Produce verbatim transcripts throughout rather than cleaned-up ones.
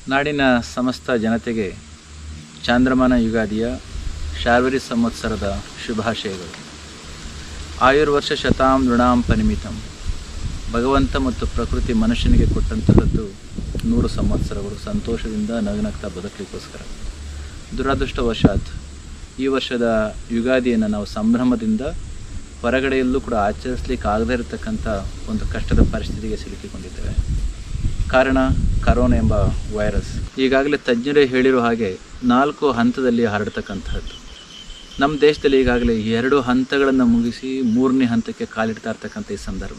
ನಾಡಿನ ಸಮಸ್ತ ಜನತೆಗೆ ಚಾಂದ್ರಮಾನ ಯುಗಾದಿಯ ಶಾರ್ವರಿ ಸಂವತ್ಸರದ ಶುಭಾಶಯಗಳು. ಆಯುರ್ವರ್ಷ ಶತಾಂ ನೃಣಾಂ ಪರಿಮಿತಂ. ಭಗವಂತ ಮತ್ತು ಪ್ರಕೃತಿ ಮನುಷ್ಯನಿಗೆ ಕೊಟ್ಟಂತಹದ್ದು ನೂರು ಸಂವತ್ಸರಗಳು ಸಂತೋಷದಿಂದ ನಗನಗ್ತಾ ಬದುಕಲಿಕ್ಕೋಸ್ಕರ. ದುರದೃಷ್ಟವಶಾತ್ ಈ ವರ್ಷದ ಯುಗಾದಿಯನ್ನು ನಾವು ಸಂಭ್ರಮದಿಂದ ಹೊರಗಡೆಯಲ್ಲೂ ಕೂಡ ಆಚರಿಸಲಿಕ್ಕೆ ಆಗದೇ ಇರತಕ್ಕಂಥ ಒಂದು ಕಷ್ಟದ ಪರಿಸ್ಥಿತಿಗೆ ಸಿಲುಕಿಕೊಂಡಿದ್ದೇವೆ. ಕಾರಣ ಕರೋನಾ ಎಂಬ ವೈರಸ್. ಈಗಾಗಲೇ ತಜ್ಞರೇ ಹೇಳಿರೋ ಹಾಗೆ ನಾಲ್ಕು ಹಂತದಲ್ಲಿ ಹರಡ್ತಕ್ಕಂಥದ್ದು. ನಮ್ಮ ದೇಶದಲ್ಲಿ ಈಗಾಗಲೇ ಎರಡು ಹಂತಗಳನ್ನು ಮುಗಿಸಿ ಮೂರನೇ ಹಂತಕ್ಕೆ ಕಾಲಿಡ್ತಾ ಇರ್ತಕ್ಕಂಥ ಈ ಸಂದರ್ಭ.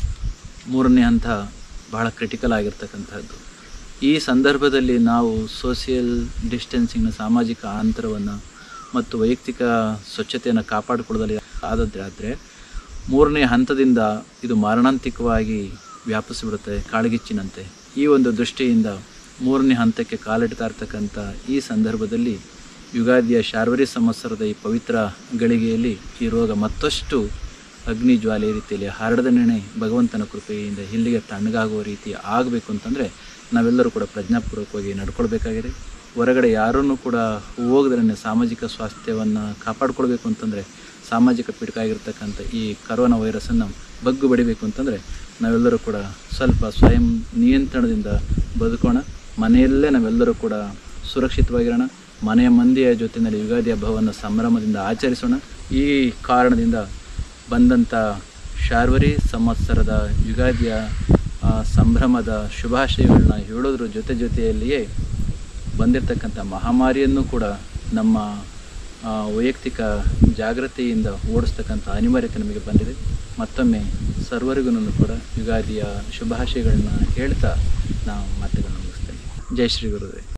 ಮೂರನೇ ಹಂತ ಬಹಳ ಕ್ರಿಟಿಕಲ್ ಆಗಿರ್ತಕ್ಕಂಥದ್ದು. ಈ ಸಂದರ್ಭದಲ್ಲಿ ನಾವು ಸೋಷಿಯಲ್ ಡಿಸ್ಟೆನ್ಸಿಂಗ್ನ ಸಾಮಾಜಿಕ ಅಂತರವನ್ನು ಮತ್ತು ವೈಯಕ್ತಿಕ ಸ್ವಚ್ಛತೆಯನ್ನು ಕಾಪಾಡಿಕೊಳ್ಳದಲ್ಲಿ ಆದದ್ದಾದರೆ ಮೂರನೇ ಹಂತದಿಂದ ಇದು ಮಾರಣಾಂತಿಕವಾಗಿ ವ್ಯಾಪಿಸಿಬಿಡುತ್ತೆ ಕಾಳ್ಗಿಚ್ಚಿನಂತೆ. ಈ ಒಂದು ದೃಷ್ಟಿಯಿಂದ ಮೂರನೇ ಹಂತಕ್ಕೆ ಕಾಲಿಡ್ತಾ ಇರ್ತಕ್ಕಂಥ ಈ ಸಂದರ್ಭದಲ್ಲಿ ಯುಗಾದಿಯ ಶಾರ್ವರಿ ಸಂವತ್ಸರದ ಈ ಪವಿತ್ರ ಗಳಿಗೆಯಲ್ಲಿ ಈ ರೋಗ ಮತ್ತಷ್ಟು ಅಗ್ನಿ ಜ್ವಾಲೆ ರೀತಿಯಲ್ಲಿ ಹರಡದನೇ ಭಗವಂತನ ಕೃಪೆಯಿಂದ ಇಲ್ಲಿಗೆ ತಣ್ಣಗಾಗುವ ರೀತಿ ಆಗಬೇಕು ಅಂತಂದರೆ ನಾವೆಲ್ಲರೂ ಕೂಡ ಪ್ರಜ್ಞಾಪೂರ್ವಕವಾಗಿ ನಡ್ಕೊಳ್ಬೇಕಾಗಿದೆ. ಹೊರಗಡೆ ಯಾರನ್ನೂ ಕೂಡ ಹೋಗದ್ರೆ ಸಾಮಾಜಿಕ ಸ್ವಾಸ್ಥ್ಯವನ್ನು ಕಾಪಾಡಿಕೊಳ್ಬೇಕು ಅಂತಂದರೆ ಸಾಮಾಜಿಕ ಪೀಡಿತ ಆಗಿರ್ತಕ್ಕಂಥ ಈ ಕರೋನಾ ವೈರಸನ್ನು ಬಗ್ಗು ಬಡಿಬೇಕು ಅಂತಂದರೆ ನಾವೆಲ್ಲರೂ ಕೂಡ ಸ್ವಲ್ಪ ಸ್ವಯಂ ನಿಯಂತ್ರಣದಿಂದ ಬದುಕೋಣ. ಮನೆಯಲ್ಲೇ ನಾವೆಲ್ಲರೂ ಕೂಡ ಸುರಕ್ಷಿತವಾಗಿರೋಣ. ಮನೆಯ ಮಂದಿಯ ಜೊತೆಯಲ್ಲಿ ಯುಗಾದಿ ಹಬ್ಬವನ್ನು ಸಂಭ್ರಮದಿಂದ ಆಚರಿಸೋಣ. ಈ ಕಾರಣದಿಂದ ಬಂದಂಥ ಶಾರ್ವರಿ ಸಂವತ್ಸರದ ಯುಗಾದಿಯ ಸಂಭ್ರಮದ ಶುಭಾಶಯಗಳನ್ನ ಹೇಳೋದ್ರ ಜೊತೆ ಜೊತೆಯಲ್ಲಿಯೇ ಬಂದಿರತಕ್ಕಂಥ ಮಹಾಮಾರಿಯನ್ನು ಕೂಡ ನಮ್ಮ ವೈಯಕ್ತಿಕ ಜಾಗೃತಿಯಿಂದ ಓಡಿಸ್ತಕ್ಕಂಥ ಅನಿವಾರ್ಯತೆ ನಮಗೆ ಬಂದಿದೆ. ಮತ್ತೊಮ್ಮೆ ಸರ್ವರಿಗೂ ಕೂಡ ಯುಗಾದಿಯ ಶುಭಾಶಯಗಳನ್ನ ಹೇಳ್ತಾ ನಾವು ಮಾತುಗಳನ್ನು ಮುಗಿಸ್ತೇನೆ. ಜೈ ಶ್ರೀ ಗುರುದೇವ್.